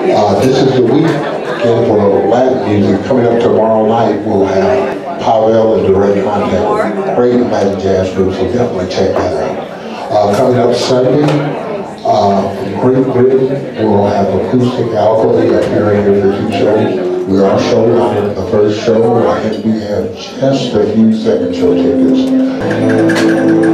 This is the weekend for Latin music. Coming up tomorrow night, we'll have Pavel in direct contact with great Latin jazz groups, so definitely check that out. Coming up Sunday, from Great Britain, we'll have acoustic alchemy appearing in the 2 shows. We are sold out at the first show, and we have just a few second show tickets.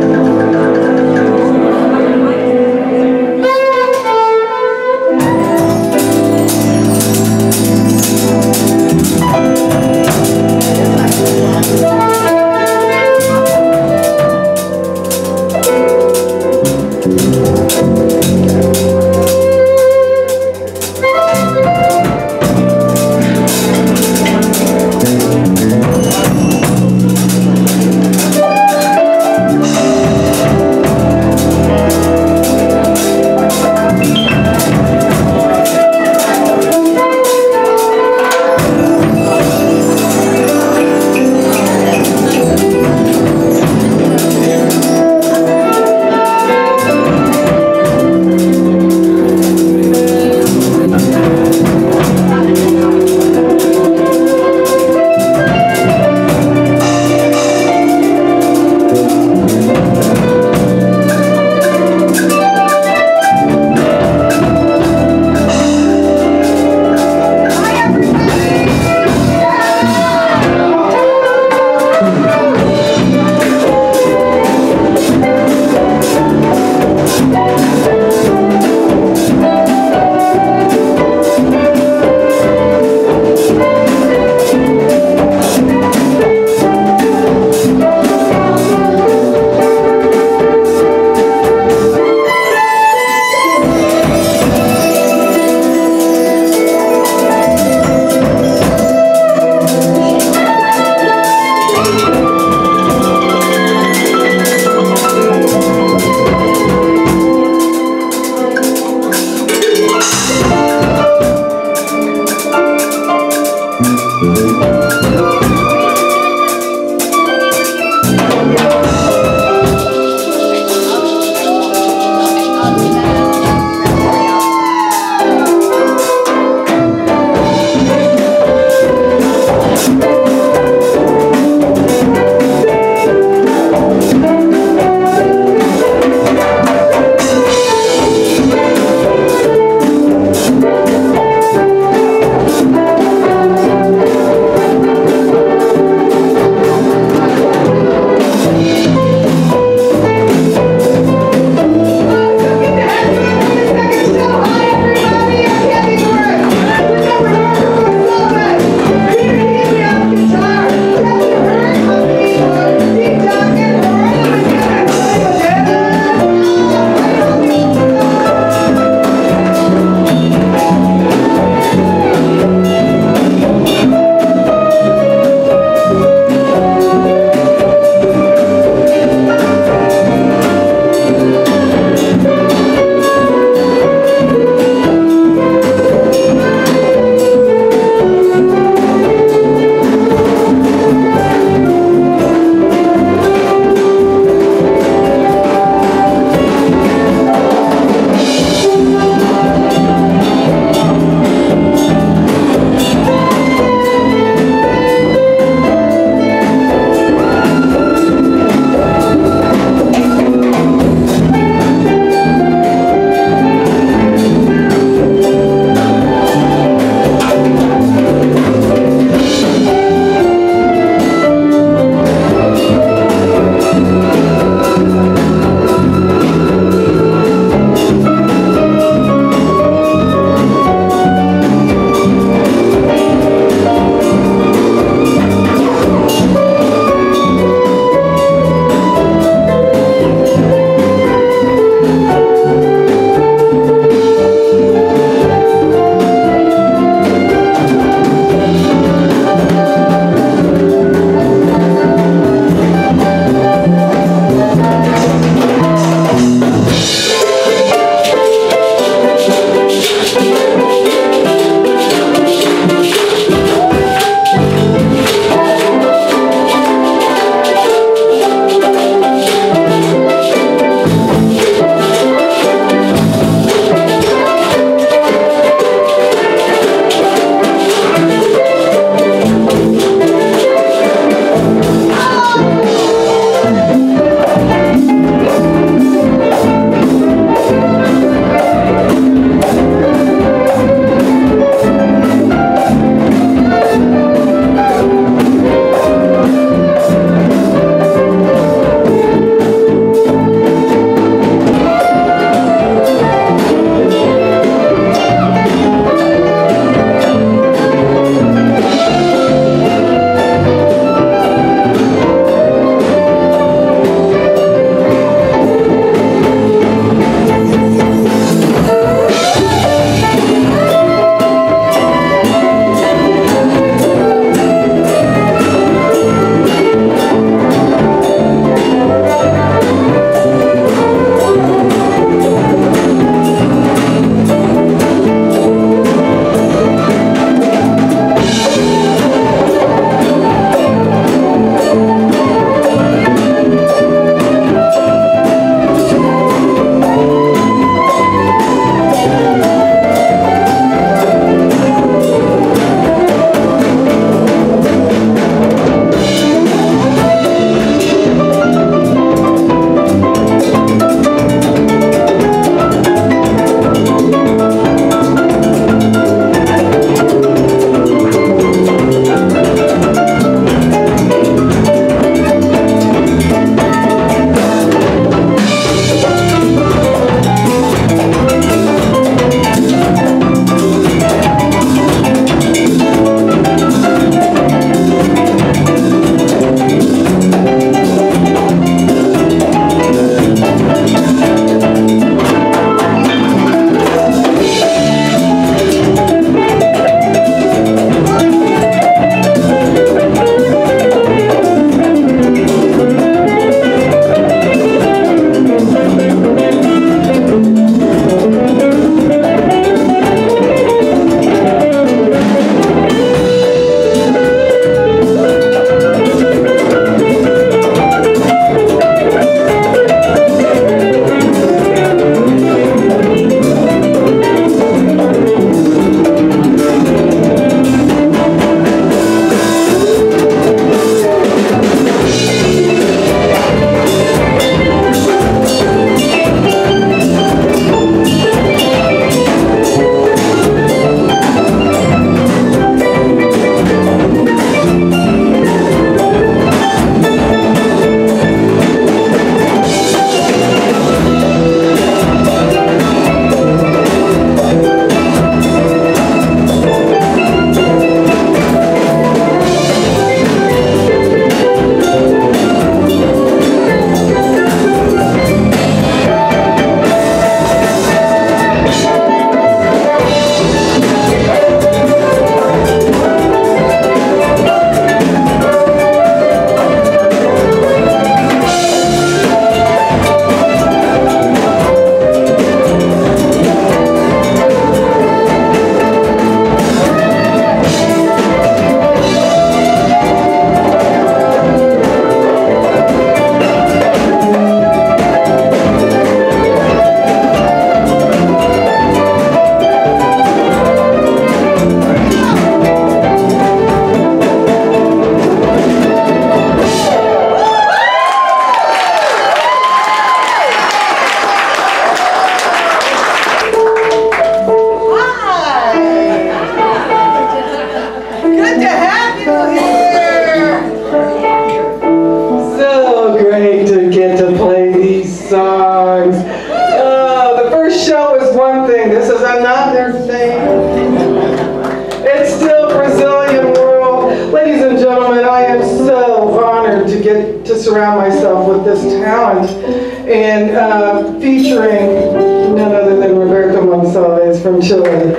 name. It's still Brazilian world. Ladies and gentlemen, I am so honored to get to surround myself with this talent and featuring none other than Roberto Gonzalez from Chile.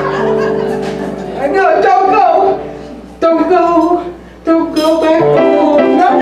I know, don't go, don't go, don't go back home. No.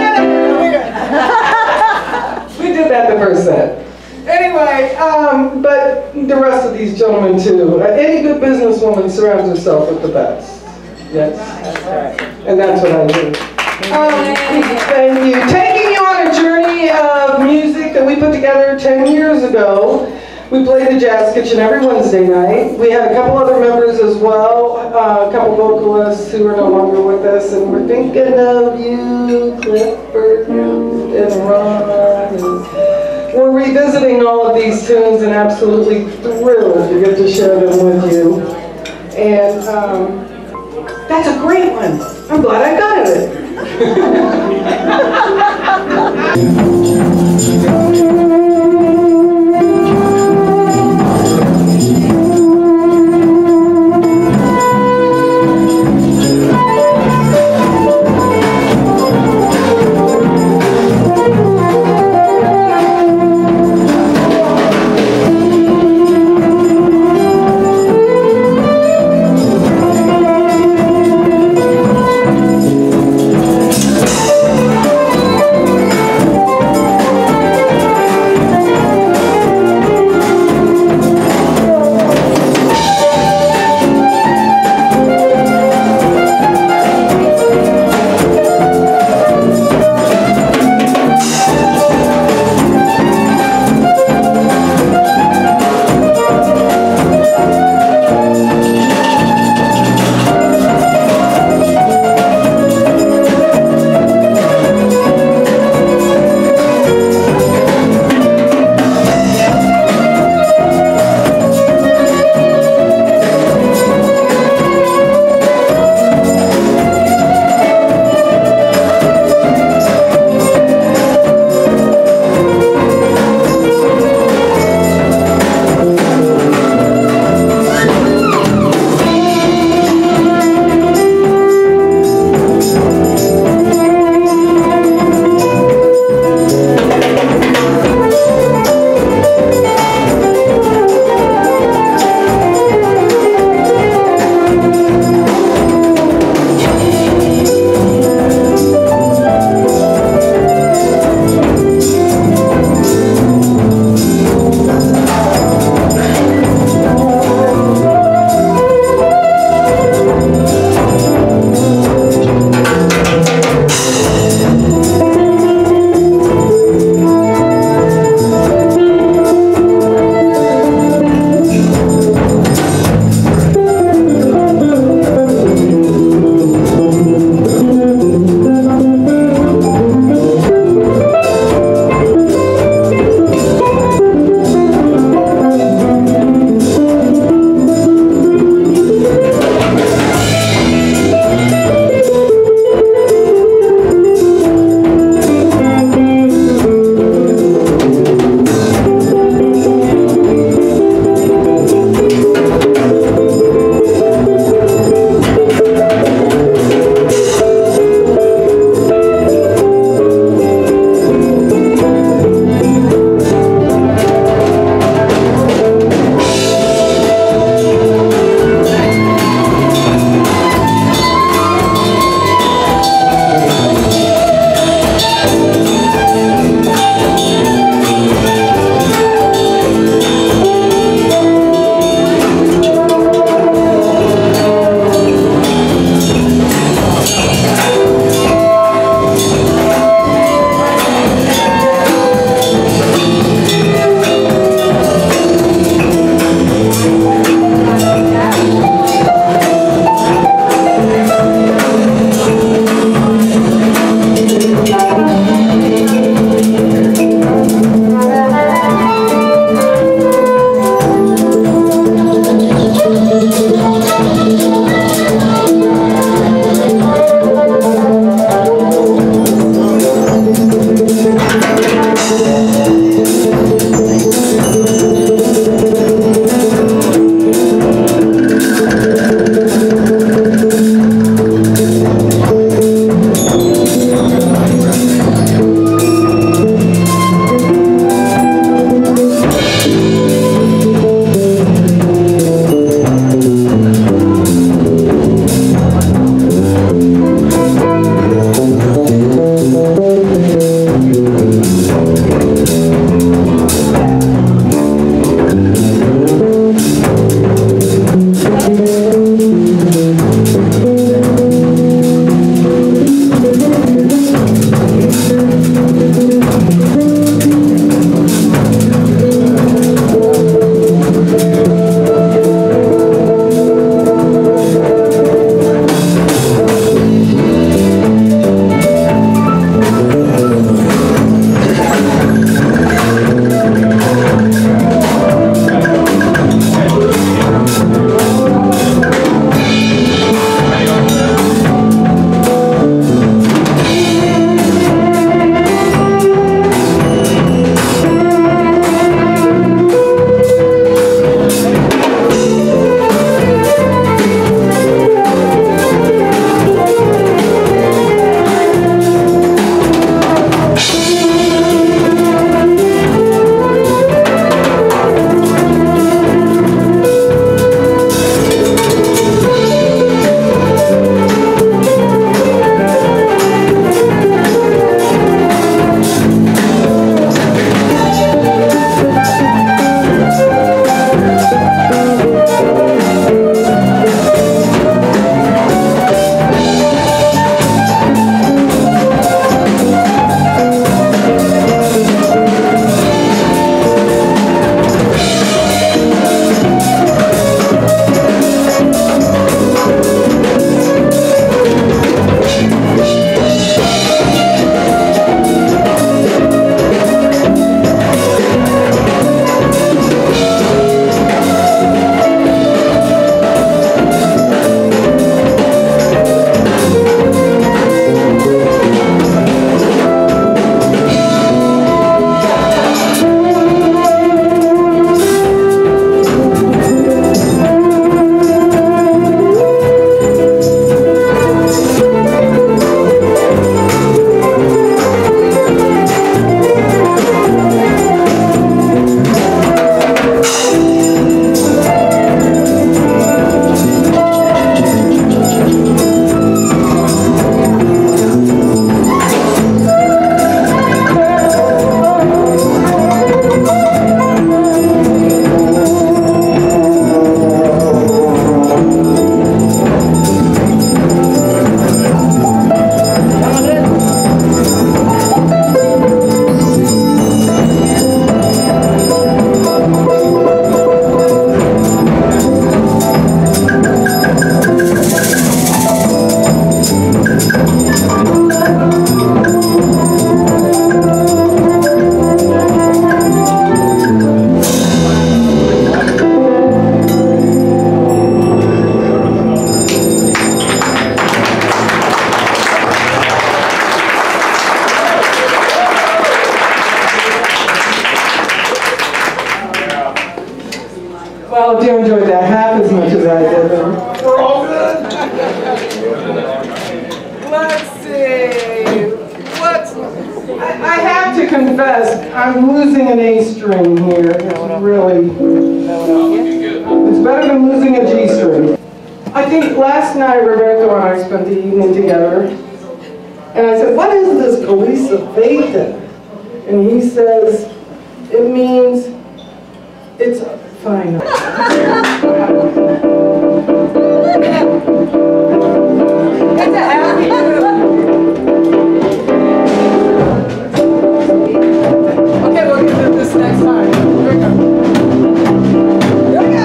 We did that the first set. Anyway, but the rest of these gentlemen too. Any good businesswoman surrounds herself with the best. Yes, and that's what I do. Thank you. Taking you on a journey of music that we put together 10 years ago. We played the Jazz Kitchen every Wednesday night. We had a couple other members as well, a couple vocalists who are no longer with us, and we're thinking of you, Clifford and Ron. We're revisiting all of these tunes and absolutely thrilled to get to share them with you. And that's a great one. I'm glad I got it. confess, I'm losing an A string here. It's really, it's better than losing a G string. I think last night Roberto and I spent the evening together, and I said, what is this Colisa Theta? And he says, it means it's fine. It's a happy Okay, we'll get to this next time. Here we go. Here we go.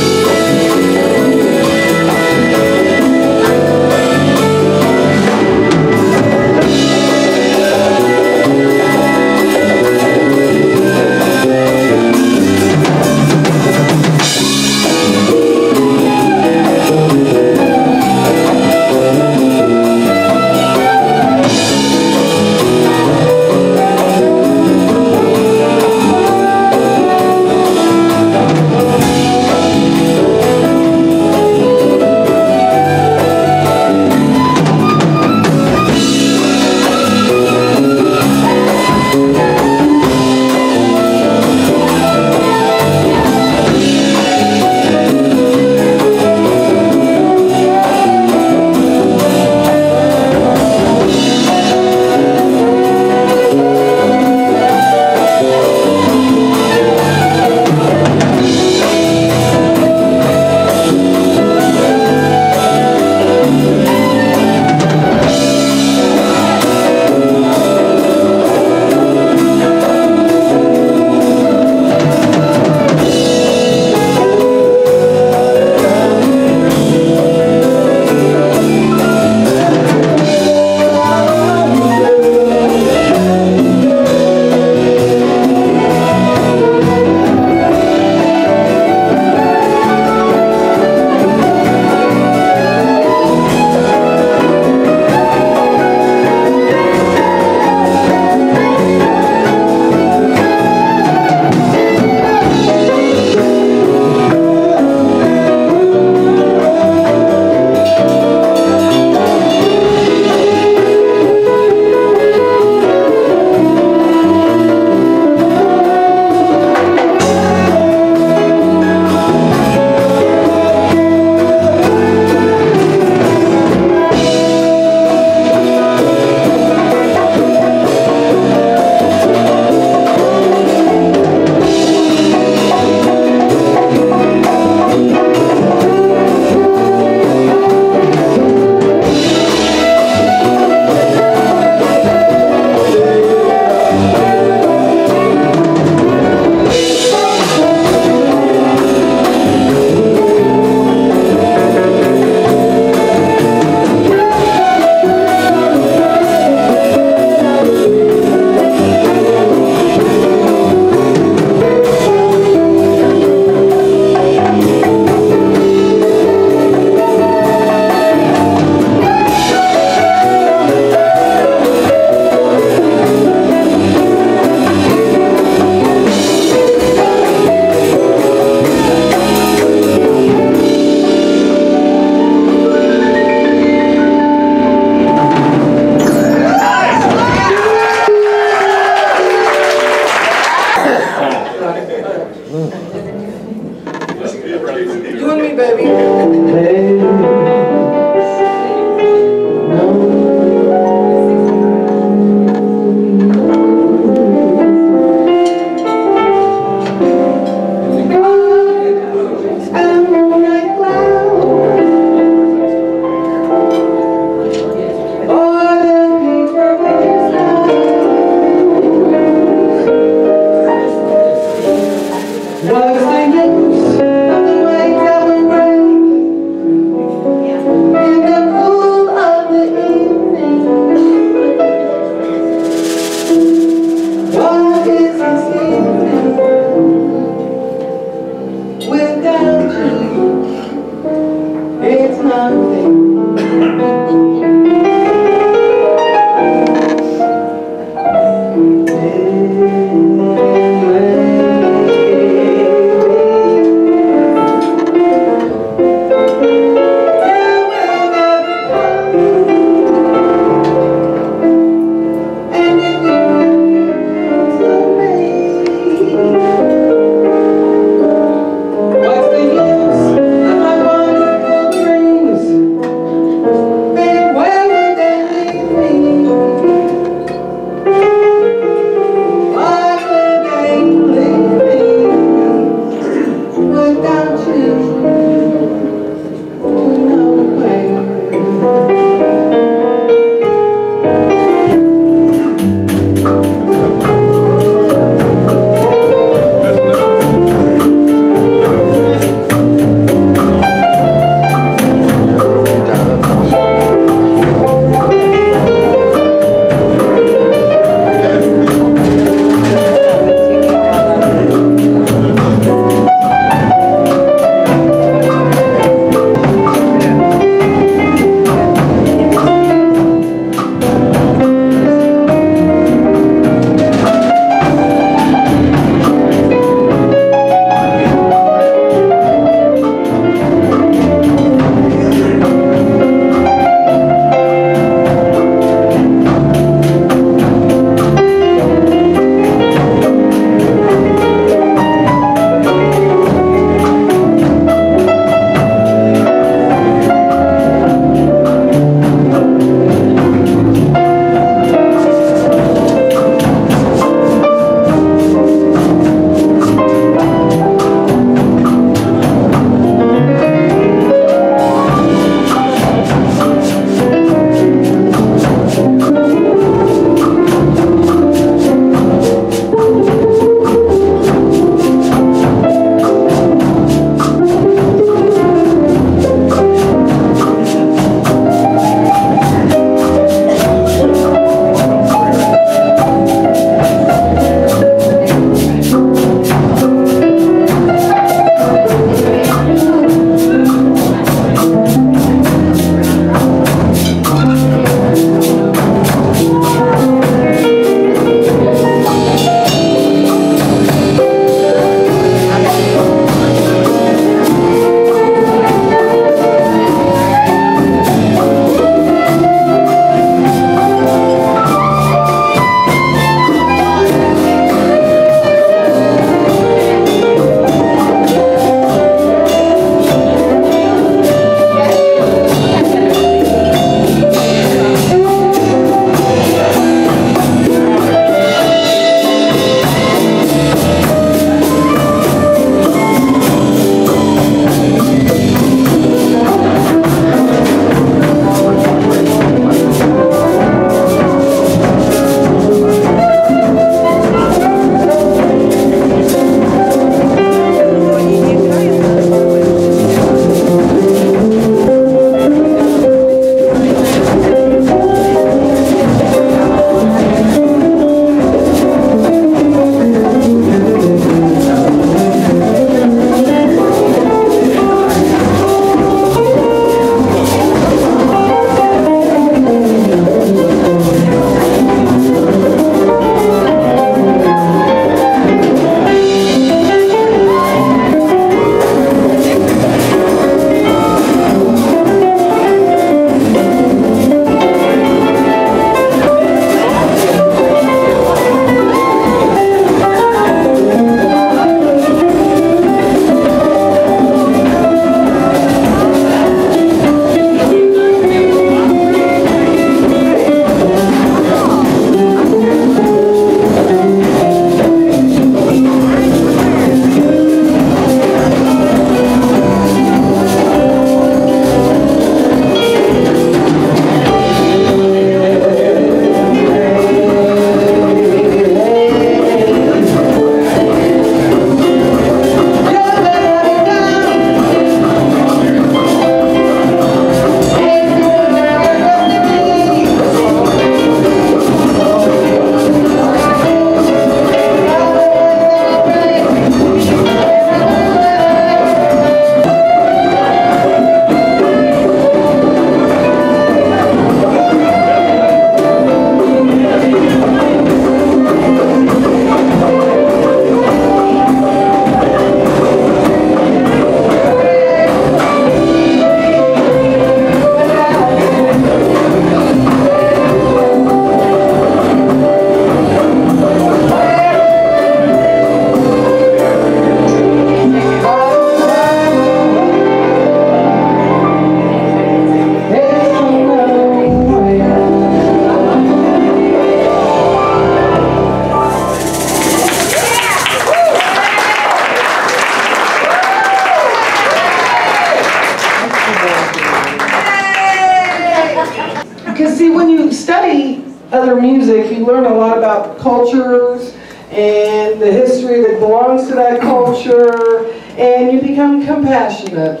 Because see, when you study other music, you learn a lot about cultures and the history that belongs to that culture, and you become compassionate.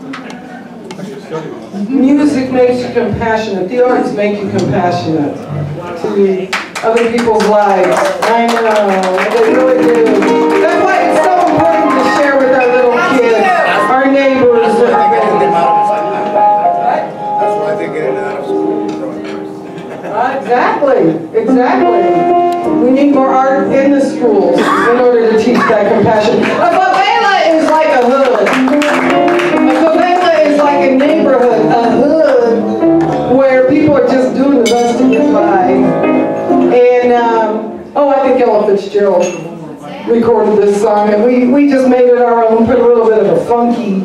Music makes you compassionate. The arts make you compassionate to other people's lives. I know, they really do. That's why it's so important to share with our little kids, our neighbors. That's why they get it out of school. Exactly, exactly. We need more art in the schools in order to teach that compassion. A favela is like a hood. A favela is like a neighborhood, a hood, where people are just doing the best to get by. And, oh, I think Ella Fitzgerald recorded this song, and we just made it our own, put a little bit of a funky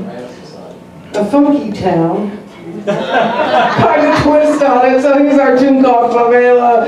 town kind of twist on it. So here's our tune called Favela.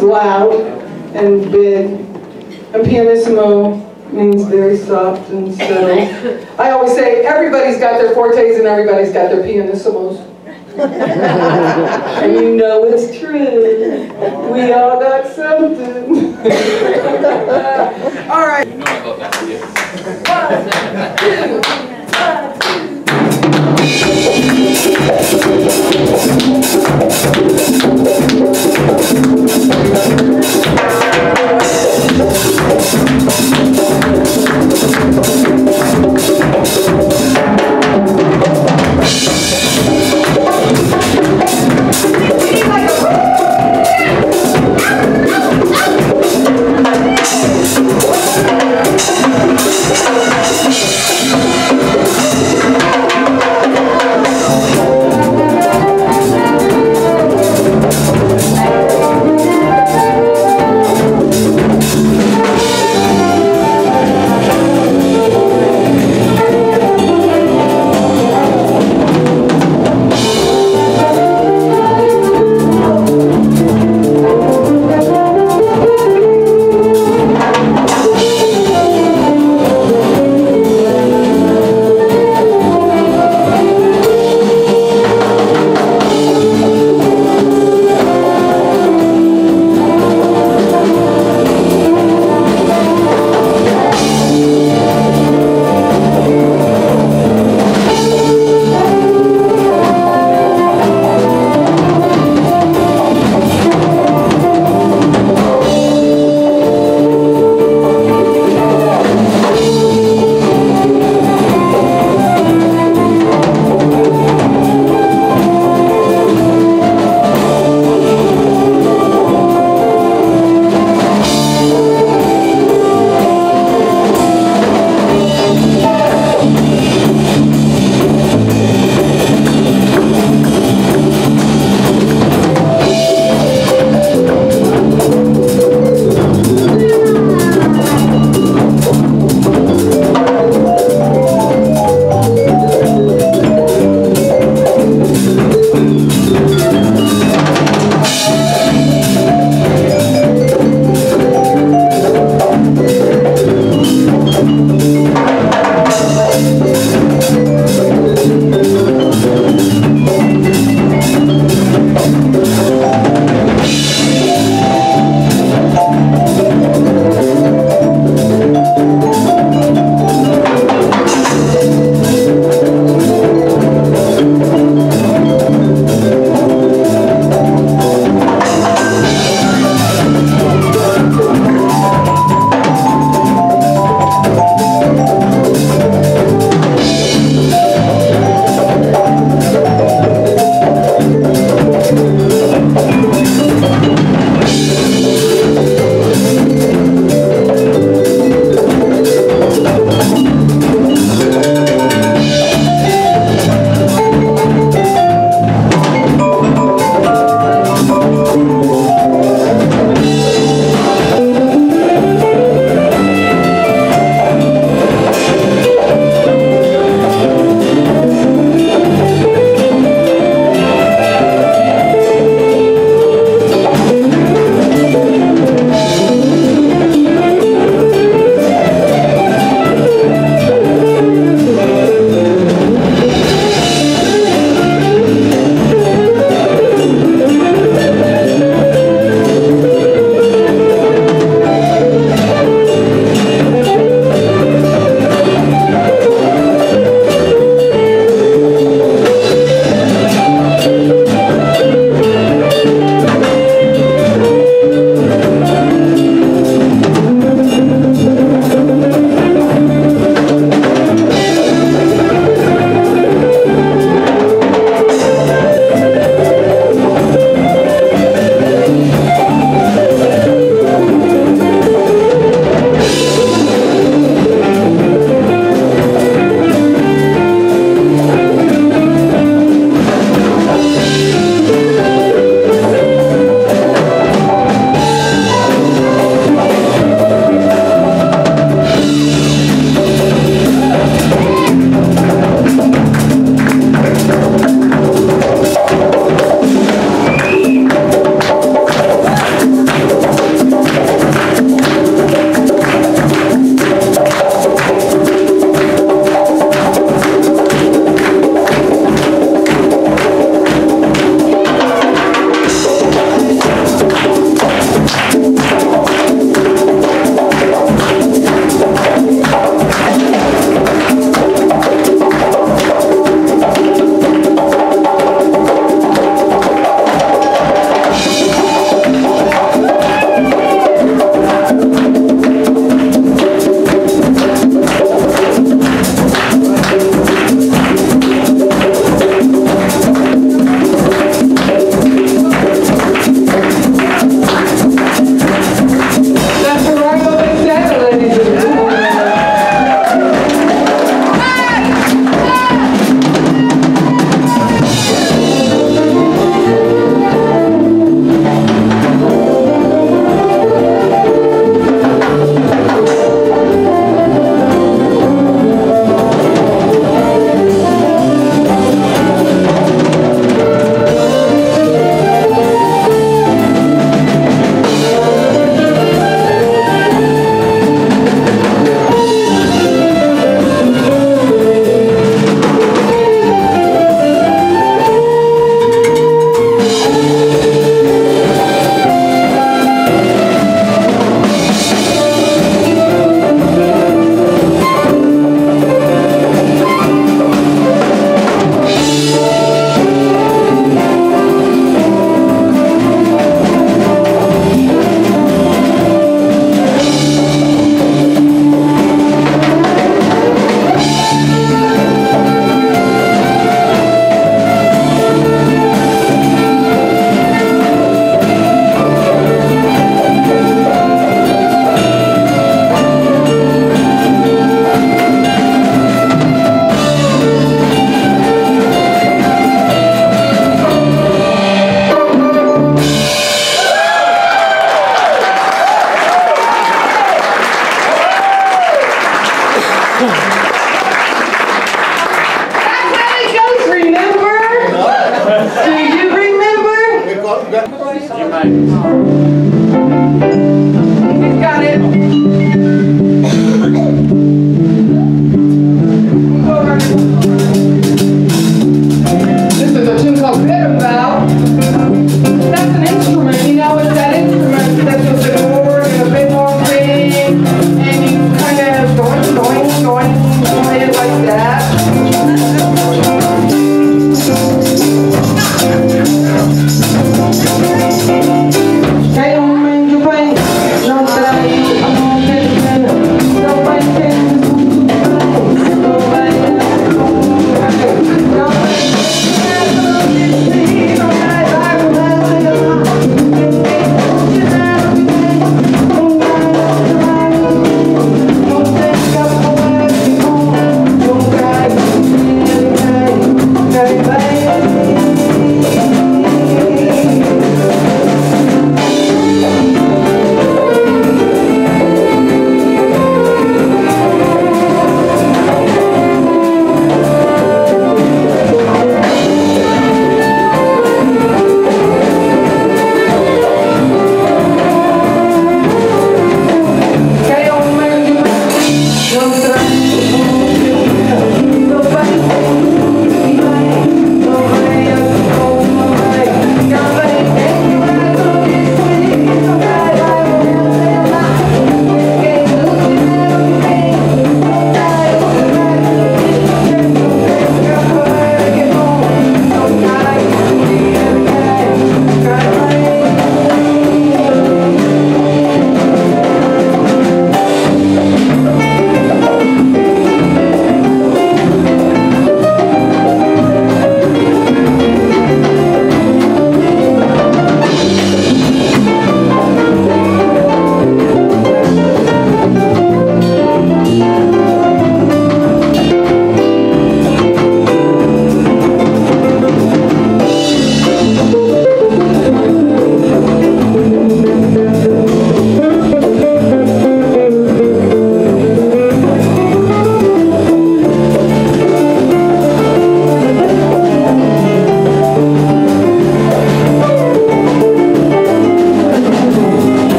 means loud and big, and pianissimo means very soft and settled. I always say everybody's got their fortes and everybody's got their pianissimos. And you know it's true. We all got something. All right. You know I love that.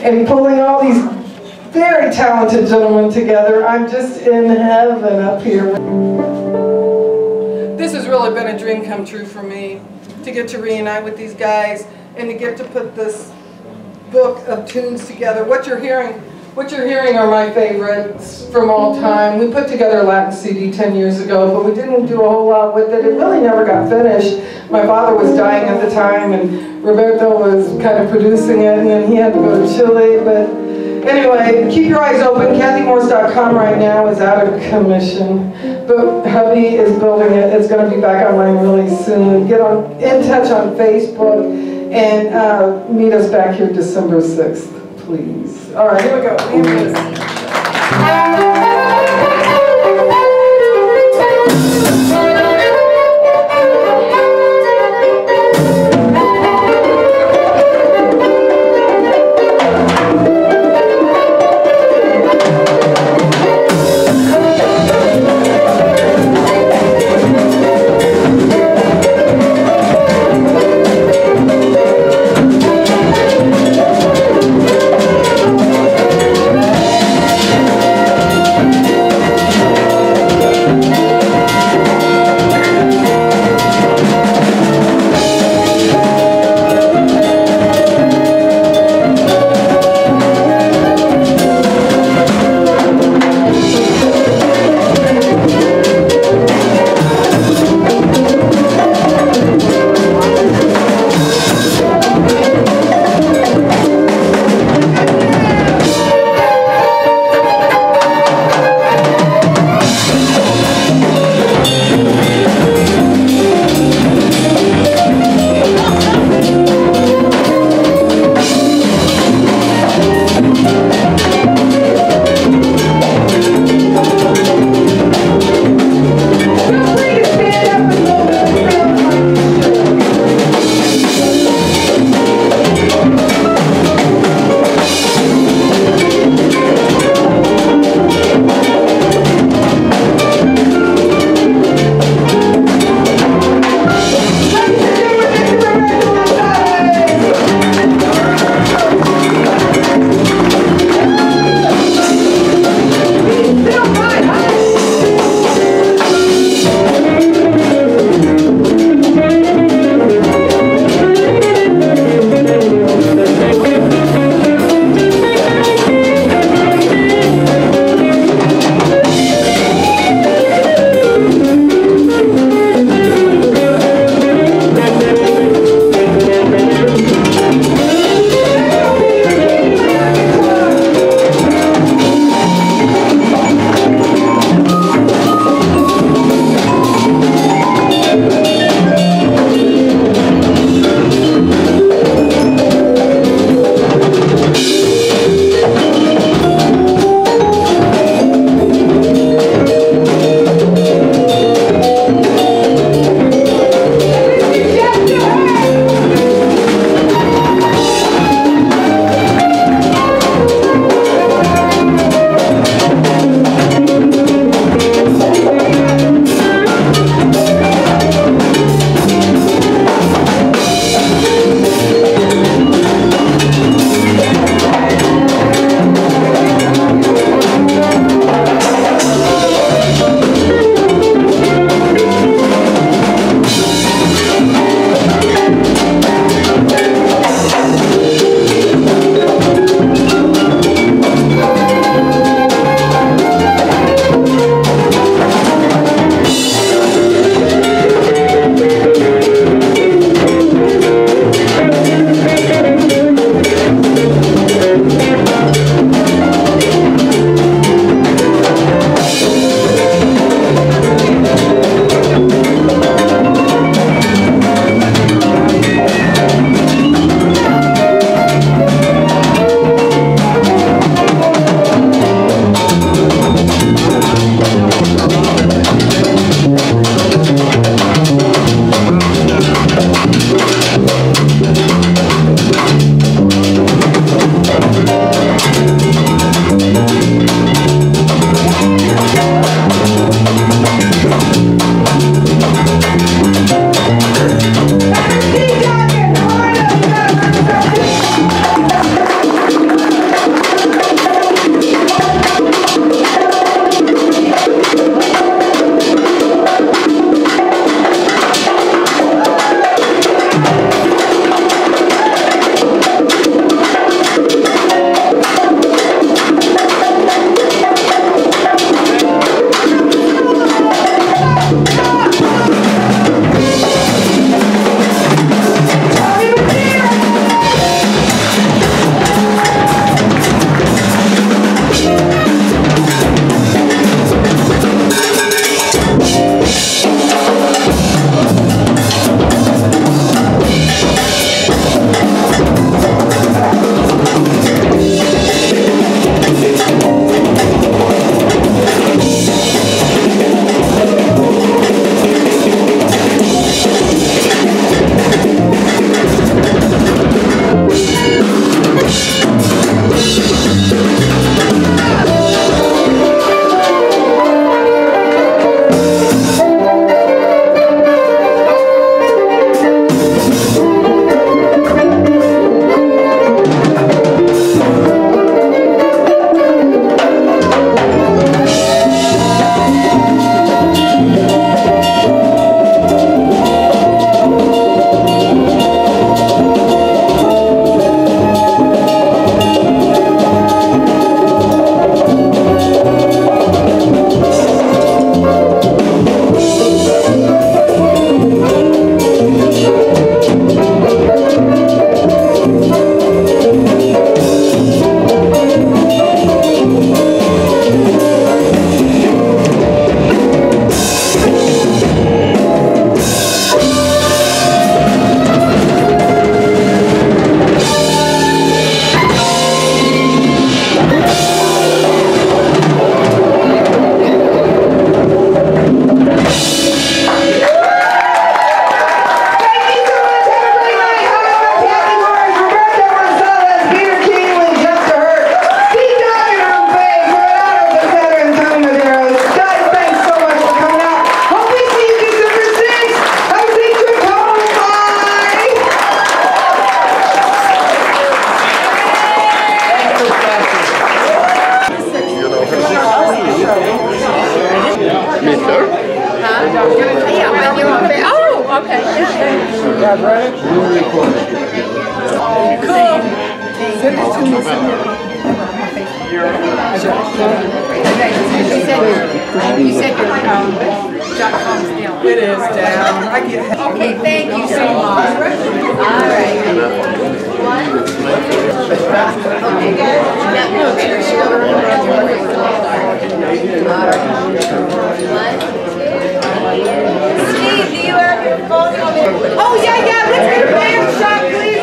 and pulling all these very talented gentlemen together. I'm just in heaven up here. This has really been a dream come true for me, to get to reunite with these guys and to get to put this book of tunes together. What you're hearing are my favorites from all time. We put together a Latin CD 10 years ago, but we didn't do a whole lot with it. It really never got finished. My father was dying at the time, and Roberto was kind of producing it, and then he had to go to Chile. But anyway, keep your eyes open. CathyMorris.com right now is out of commission, but hubby is building it. It's going to be back online really soon. Get in touch on Facebook and meet us back here December 6th, please. All right, here we go. Here it is. I've read it. Cool. Send it to me. You said your .com's down. It is down. I get Okay, thank you so much. All right. Okay, guys. Steve, do you have your phone? Oh, yeah, let's get a band shot, please.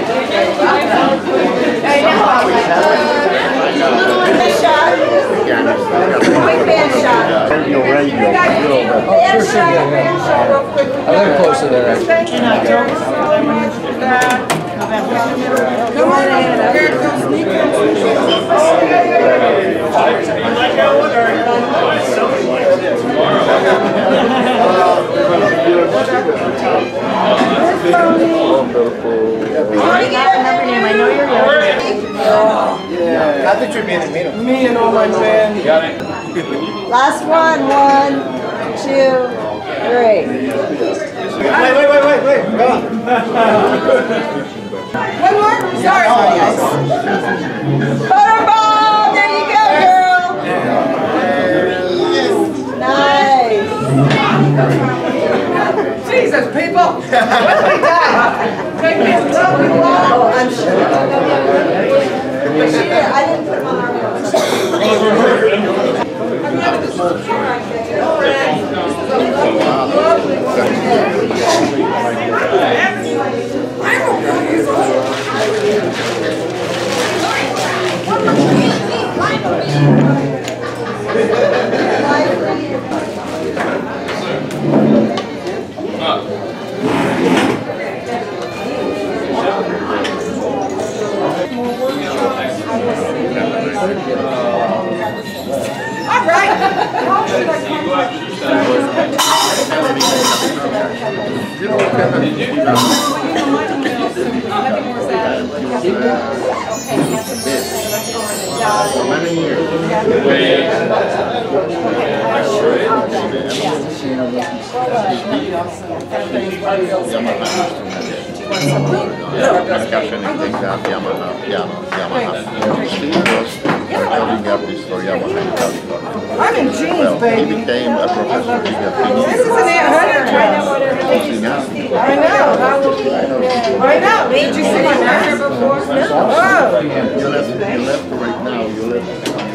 I know. Little band shot. Quick band shot. Band shot, real quick. A little closer there, actually. Come on, here comes Nico. I know you're I thought you were being a meeting. Me and all my men. Got it. Last one. 1, 2, 3. Wait. Go on. One more? Sorry. Butterball! There you go, girl! Nice! Jesus, people! What's we done? Oh, I'm sure. But she did. I didn't put them on our All right. Percussion and things like Yamaha, piano, Yamaha. Steve was recording artist for Yamaha in California. I'm in jeans, Well, he baby. became a professor in This Japan. is an 800 dress. I know. Did you see my master before? No. Oh. You left right now, you left.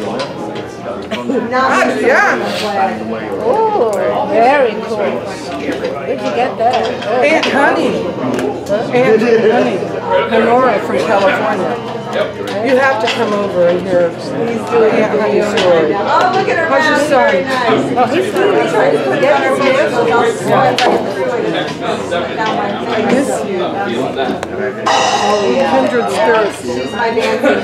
Yeah. Oh, very cool. Where'd you get that? Aunt Honey. Aunt Honey. Honora from California. You have to come over and hear Aunt Honey's story. Oh, look at her. How's your son? Oh, he's really trying to put down her pants. Miss you. Kindred spirits. She's my dancing.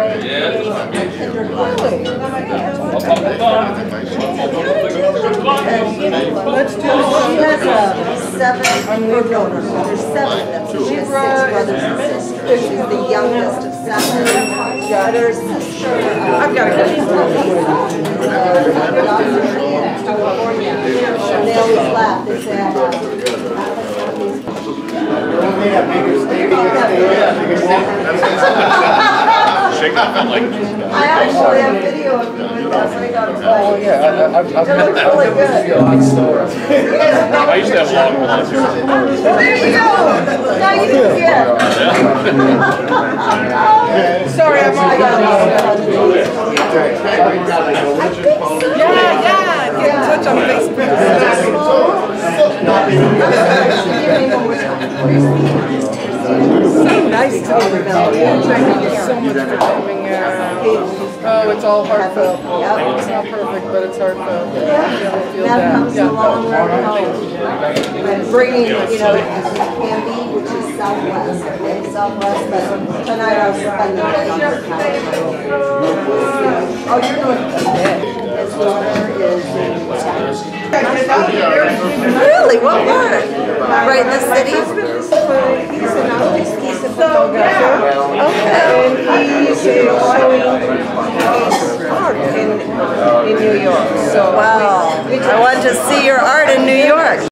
Let's do She has 7 brothers. There's 7 of them. So she has 6 brothers and sisters. She's the youngest of 7. Her sister, I've got to go. California. And they always laugh. They say, Shake that like I actually have video of you with that right on the play. Oh, yeah. I've It looks really good. I used to have long ones. There you go. Now you can get. Sorry, I'm all Yeah. Get in touch on Facebook. So nice to meet you. Thank you so much for coming out. Oh, it's all heartfelt. It's not perfect, but it's heartfelt. Feel That comes Yeah. along right home. And bringing, you know, Canby, which is Southwest, okay, Southwest, but tonight I'll spend the day in California. Oh, you're doing it. His daughter is in Really? What part? Right in the city? He's an artist. He's a photographer. Okay. And he's showing art in New York. So wow. I want to see your art in New York.